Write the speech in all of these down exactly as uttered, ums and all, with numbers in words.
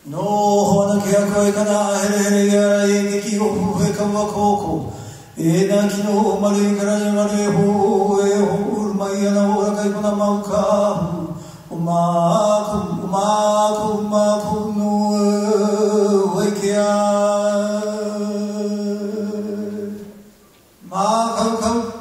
のほなきやこえかなへれへれやらえ劇をふえかわこうこえなきのまるいからじまれほえほうまいやなおらかいこなまうかうまくうまくうまくのえけやまあかうかう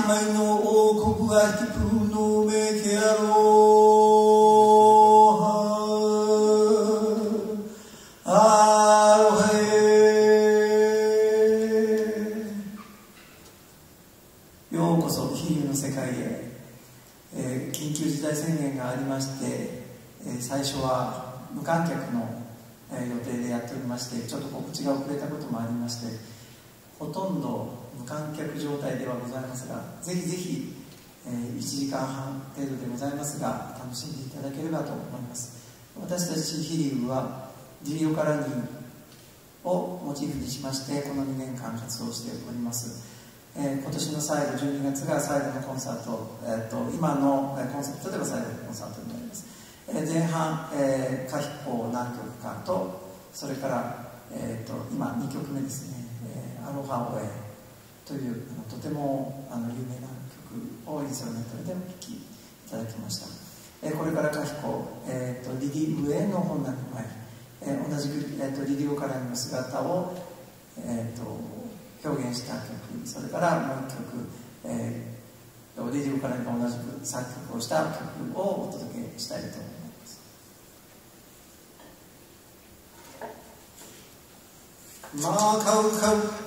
ひまいの王国はヒプのめけやろうアロヘようこそ比喩の世界へ、えー、緊急事態宣言がありまして、えー、最初は無観客の、えー、予定でやっておりまして、ちょっと告知が遅れたこともありまして、ほとんど無観客状態ではございますが、ぜひぜひ、えー、いちじかんはん程度でございますが楽しんでいただければと思います。私たち飛龍はジリオカラニをモチーフにしましてこのにねんかん活動しております。えー、今年の最後じゅうにがつが最後のコンサート、えー、と今のコンセプトでは最後のコンサートになります。えー、前半、えー、カヒポ何曲かと、それから、えー、と今にきょくめですね、えー、アロハオエというあのとてもあの有名な曲をインストルメンタルでお聴きいただきました。えー、これからカヒポ、えー、とリディ上の本並前、えー、同じく、えー、とリディオカラニの姿を、えー、と表現した曲、それからもう一曲、えー、リディオカラニが同じく作曲をした曲をお届けしたいと思います。マカウカウ